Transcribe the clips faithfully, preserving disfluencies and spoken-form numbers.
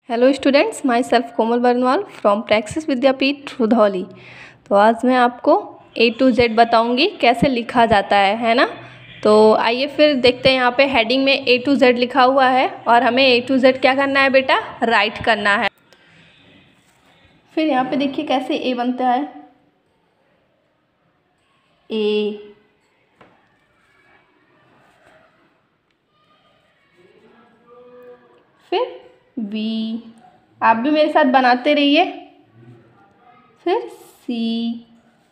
Hello students, myself Komal Barnwal from Praxis Vidyapeeth Rudhauli. तो आज मैं आपको ए टू जेड बताऊंगी कैसे लिखा जाता है है ना। तो आइए फिर देखते हैं। यहाँ पे हेडिंग में ए टू जेड लिखा हुआ है और हमें ए टू जेड क्या करना है बेटा, राइट करना है। फिर यहाँ पे देखिए कैसे ए बनता है, ए फिर बी, आप भी मेरे साथ बनाते रहिए। फिर सी,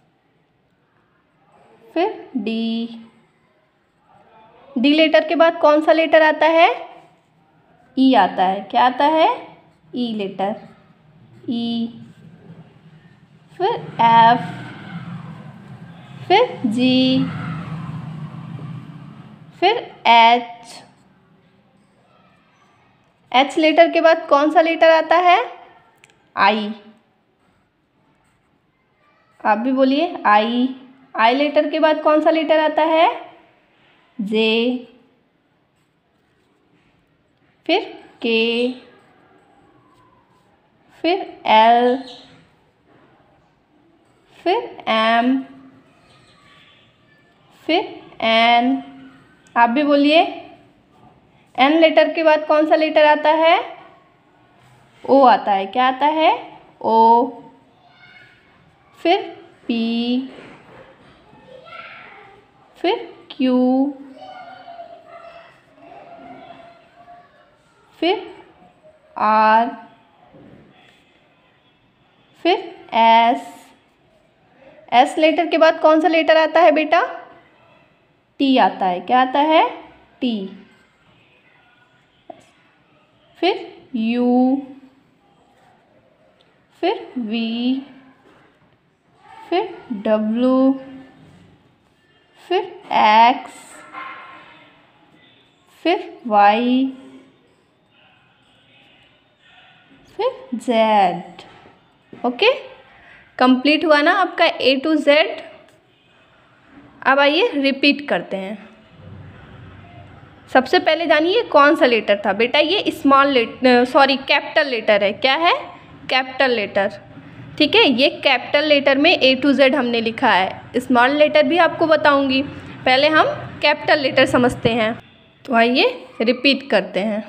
फिर डी, डी लेटर के बाद कौन सा लेटर आता है, ई आता है। क्या आता है, ई लेटर, ई। फिर एफ, फिर जी, फिर एच, एच लेटर के बाद कौन सा लेटर आता है, आई। आप भी बोलिए आई। आई लेटर के बाद कौन सा लेटर आता है, जे। फिर के, फिर एल, फिर एम, फिर एन। आप भी बोलिए। एन लेटर के बाद कौन सा लेटर आता है, ओ आता है। क्या आता है, ओ। फिर पी, फिर क्यू, फिर आर, फिर एस। एस लेटर के बाद कौन सा लेटर आता है बेटा, टी आता है। क्या आता है, टी। फिर यू, फिर वी, फिर डब्लू, फिर एक्स, फिर वाई, फिर जेड। ओके, कंप्लीट हुआ ना आपका ए टू जेड। अब आइए रिपीट करते हैं। सबसे पहले जानिए कौन सा लेटर था बेटा, ये small letter, sorry capital letter है। क्या है, कैपिटल लेटर। ठीक है, ये कैपिटल लेटर में ए टू जेड हमने लिखा है। स्मॉल लेटर भी आपको बताऊंगी, पहले हम कैपिटल लेटर समझते हैं। तो आइए रिपीट करते हैं।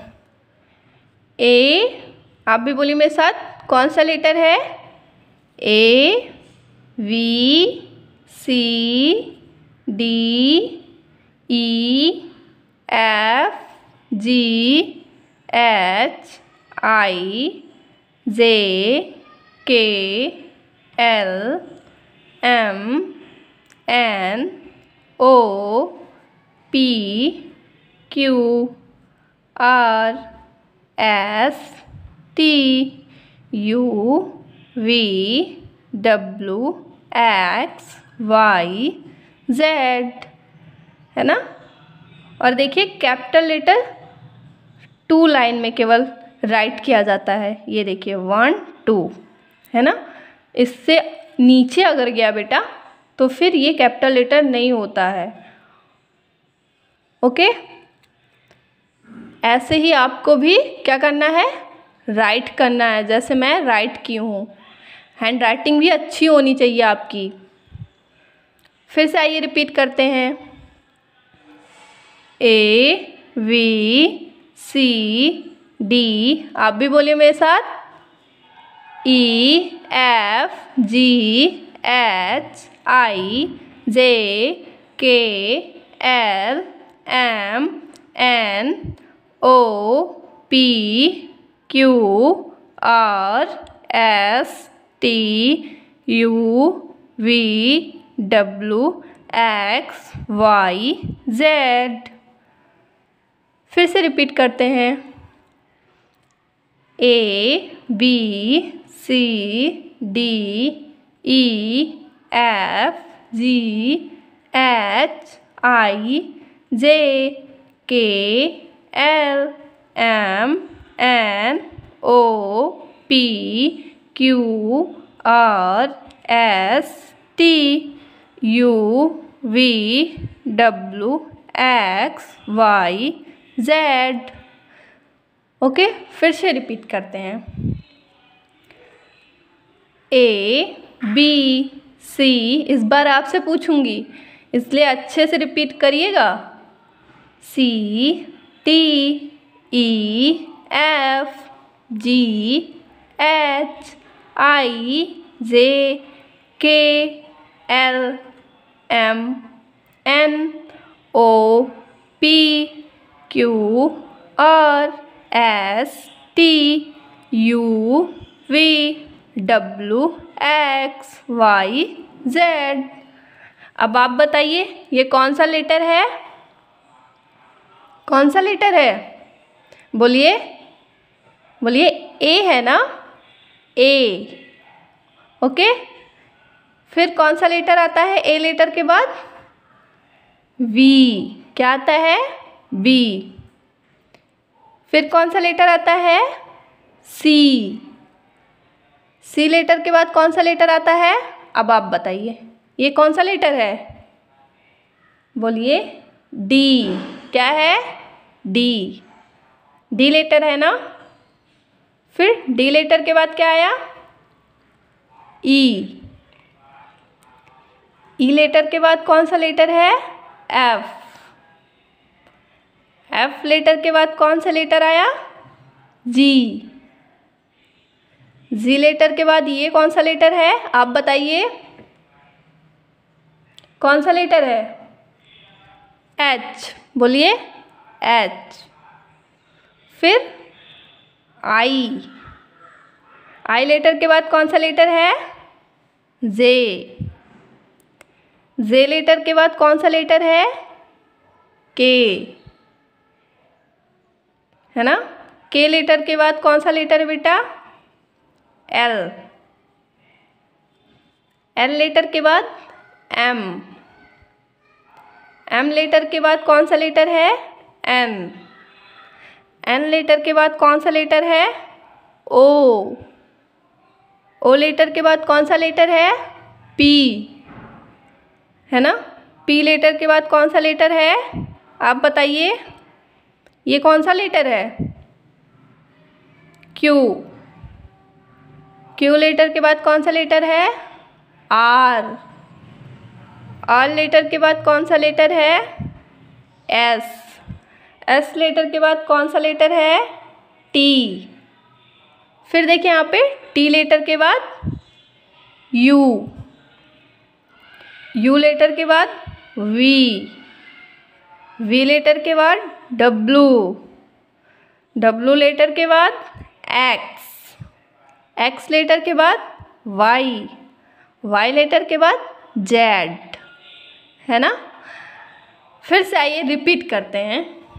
ए, आप भी बोलिए मेरे साथ, कौन सा लेटर है, A, V, C, D, E, F, G, H, I, J, K, L, M, N, O, P, Q, R, S, T, U, V, W, X, Y, Z, है ना। और देखिए कैपिटल लेटर टू लाइन में केवल right किया जाता है। ये देखिए वन टू, है ना। इससे नीचे अगर गया बेटा तो फिर ये कैपिटल लेटर नहीं होता है। ओके, ऐसे ही आपको भी क्या करना है, राइट करना है, जैसे मैं राइट की हूँ। हैंड राइटिंग भी अच्छी होनी चाहिए आपकी। फिर से आइए रिपीट करते हैं। ए, वी, सी, डी, आप भी बोलिए मेरे साथ, ई, F, G, H, I, J, K, L, M, N, O, P, Q, R, S, T, U, V, W, X, Y, Z. फिर से रिपीट करते हैं। A, B, C, D, E, F, G, H, I, J, K, L, M, N, O, P, Q, R, S, T, U, V, W, X, Y, Z. Okay, फिर से repeat करते हैं। A B सी, इस बार आपसे पूछूंगी इसलिए अच्छे से रिपीट करिएगा। C T E F G H I J K L M N O P Q R S T U V W X Y Z. अब आप बताइए ये कौन सा लेटर है, कौन सा लेटर है? बोलिए बोलिए, ए है ना, ए। ओके, फिर कौन सा लेटर आता है ए लेटर के बाद? वी। क्या आता है? बी। फिर कौन सा लेटर आता है? सी। सी लेटर के बाद कौन सा लेटर आता है? अब आप बताइए ये कौन सा लेटर है? बोलिए डी। क्या है? डी। डी लेटर है ना। फिर डी लेटर के बाद क्या आया? ई। ई लेटर के बाद कौन सा लेटर है? एफ। एफ लेटर के बाद कौन सा लेटर आया? जी। जी लेटर के बाद ये कौन सा लेटर है? आप बताइए कौन सा लेटर है? एच। बोलिए एच। फिर आई। आई लेटर के बाद कौन सा लेटर है? जे। जे लेटर के बाद कौन सा लेटर है? के। है ना। के लेटर के बाद कौन सा लेटर है बेटा? एल। एल लेटर के बाद एम। एम लेटर के बाद कौन सा लेटर है? एन। एन लेटर के बाद कौन सा लेटर है? ओ। ओ लेटर के बाद कौन सा लेटर है? पी। है ना। पी लेटर के बाद कौन सा लेटर है? आप बताइए ये कौन सा लेटर है? क्यू। क्यू लेटर के बाद कौन सा लेटर है? आर। आर लेटर के बाद कौन सा लेटर है? एस। एस लेटर के बाद कौन सा लेटर है? टी। फिर देखिए यहाँ पे टी लेटर के बाद यू। यू लेटर के बाद वी। वी लेटर के बाद डब्लू। डब्लू लेटर के बाद एक्स। एक्स लेटर के बाद वाई। वाई लेटर के बाद जेड। है ना। फिर से आइए रिपीट करते हैं।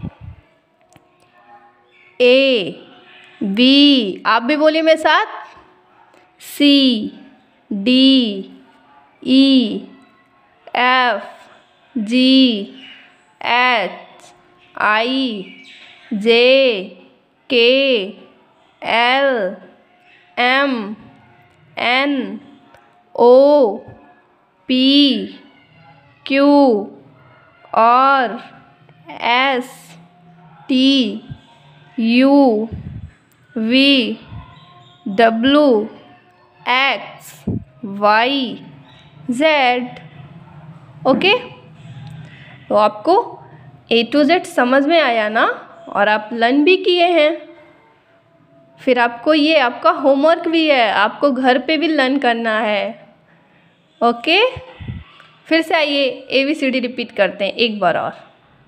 ए बी, आप भी बोलिए मेरे साथ। C D E F G H I J K L M N O P Q R S T U V W X Y Z. Okay, तो आपको ए टू जेड समझ में आया ना, और आप लर्न भी किए हैं। फिर आपको ये आपका होमवर्क भी है, आपको घर पे भी लर्न करना है। ओके, फिर से आइए A B C D repeat करते हैं एक बार और।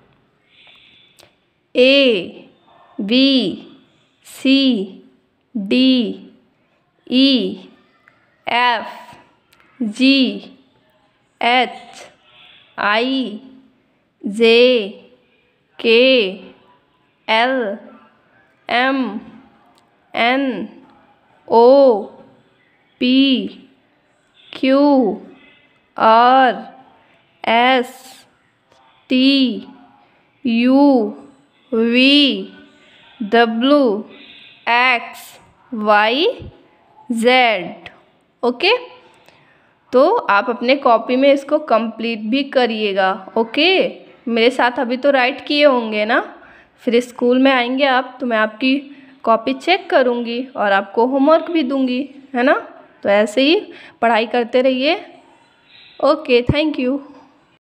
A B C D E F G H I J K L M N O P Q R S T U V W X Y Z. Okay, तो आप अपने copy में इसको कंप्लीट भी करिएगा। ओके, मेरे साथ अभी तो राइट किए होंगे ना, फिर स्कूल में आएंगे आप तो मैं आपकी कॉपी चेक करूँगी और आपको होमवर्क भी दूँगी, है ना। तो ऐसे ही पढ़ाई करते रहिए। Okay, thank you.